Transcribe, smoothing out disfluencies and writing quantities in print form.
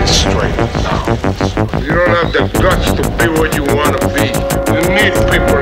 straight. You don't have the guts to be what you want to be. You need people